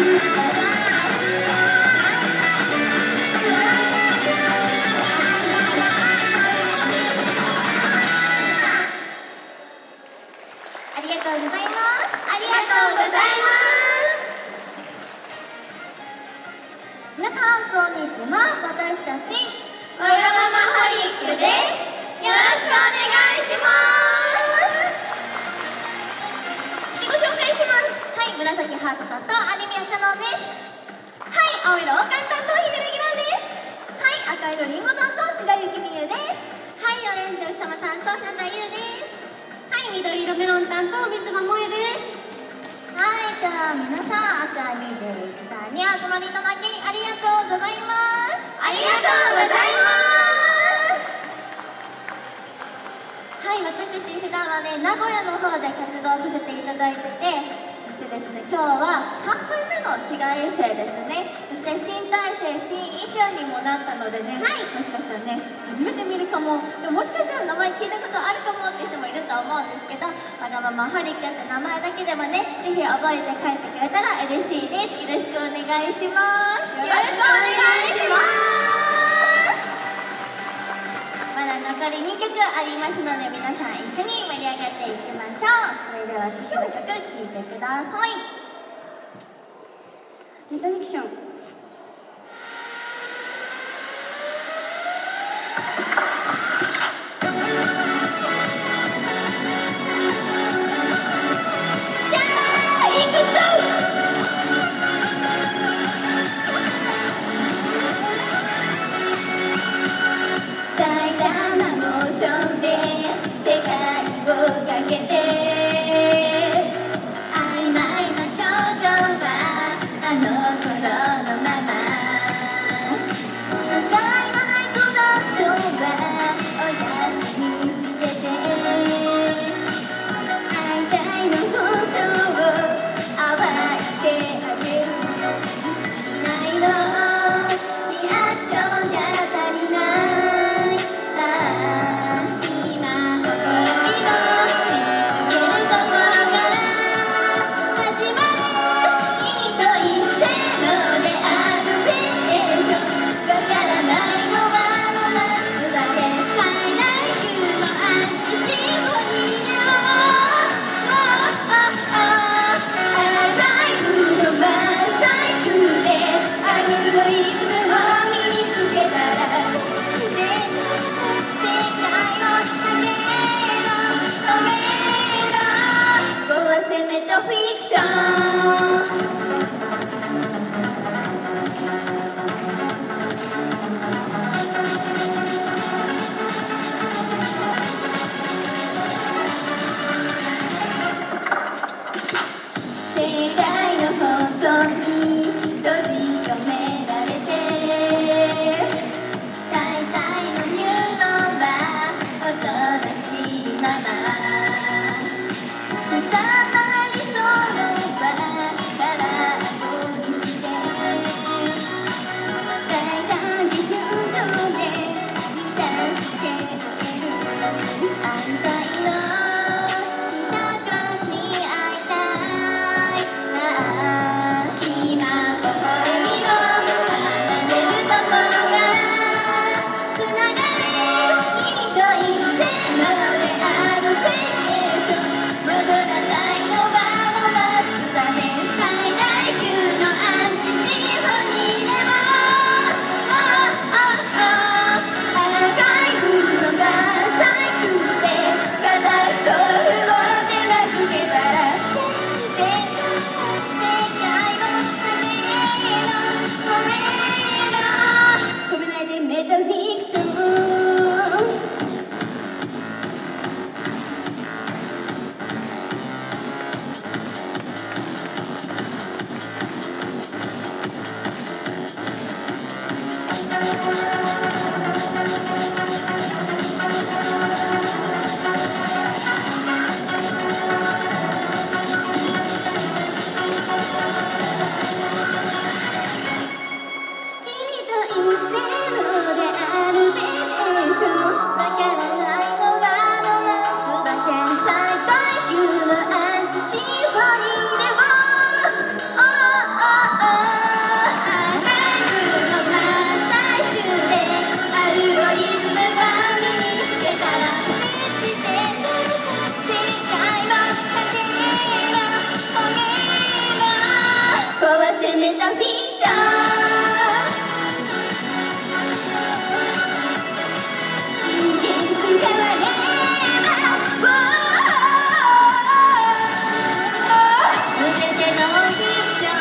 ありがとうございます。ありがとうございます。皆さんこんにちは。私たちわがままホリックです。よろしくお願いします。自己紹介します。はい、紫ハート担当有宮香音です。はい、青色王冠担当姫レギュラーです。はい、赤色リンゴ担当志賀ゆきみゆです。はい、オレンジお日様担当日向優です。はい、緑色メロン担当三つ葉萌です。はい、じゃあ皆さん、赤21さんに集まりいただきありがとうございます。ありがとうございます。はい、私たち普段はね、名古屋の方で活動させていただいてて、そしてですね、今日は3回目の市外衛生ですね。そして新体制、新衣装にもなったのでね、はい、もしかしたらね、初めて見るかも、でももしかしたら名前聞いたことあるかもって人もいると思うんですけど、わがままホリックって名前だけでもね、ぜひ覚えて帰ってくれたら嬉しいです。よろしくお願いします。よろしくお願いします。まだ残り2曲ありますので、皆さん一緒に盛り上がっていきましょう。それでは初期の曲聴いてください。メタフィクション。 フィッション真実変われば全てのフィクション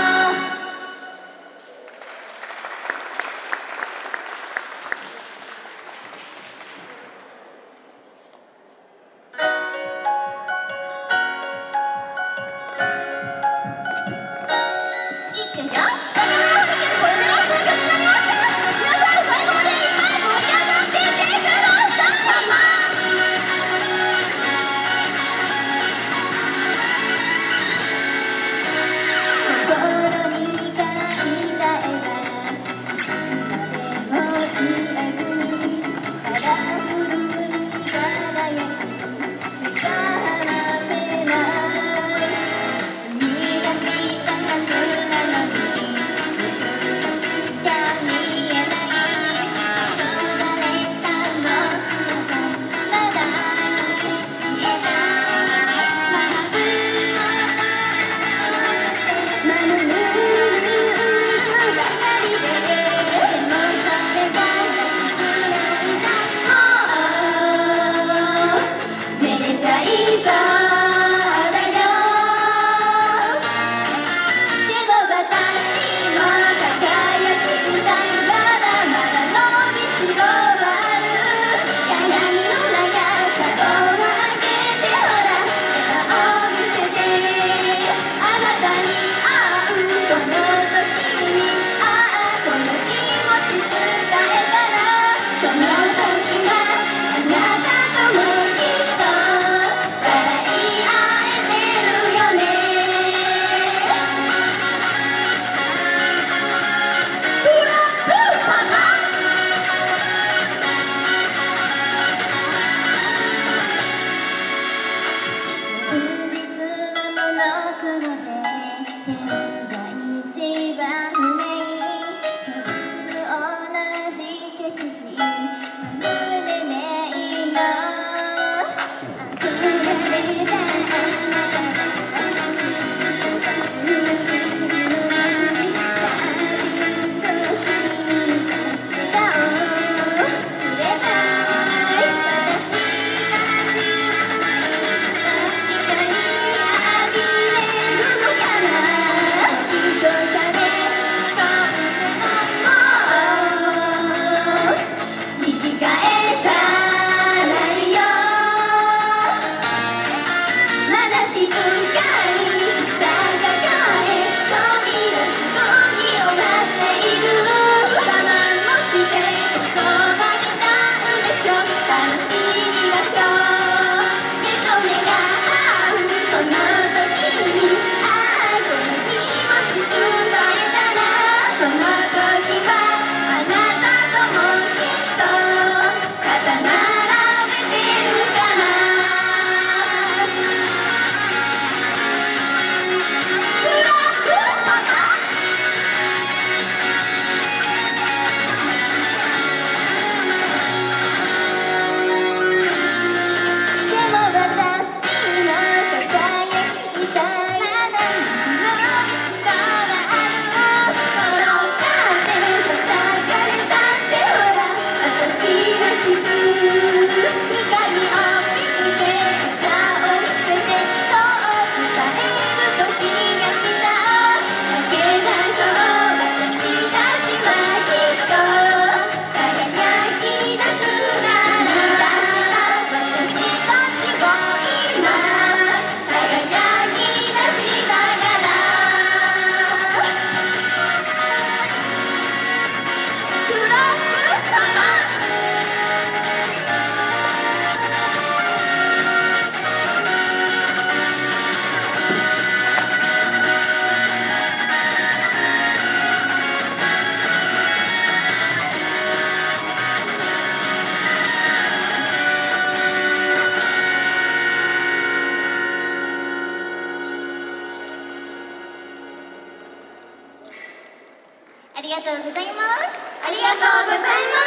ありがとうございます。ありがとうございます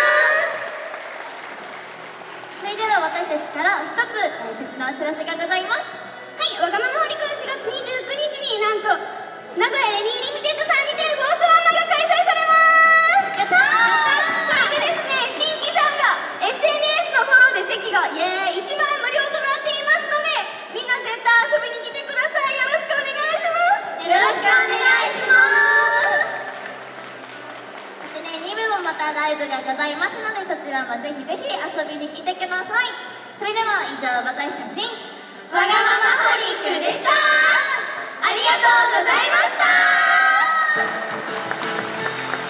。それでは私たちから一つ大切なお知らせがございます。 はい、わがままホリ君4月29日になんと名古屋レニーリミテッドさんにてライブがございますので、そちらもぜひぜひ遊びに来てください。それでは以上、私たちわがままホリックでした。ありがとうございました。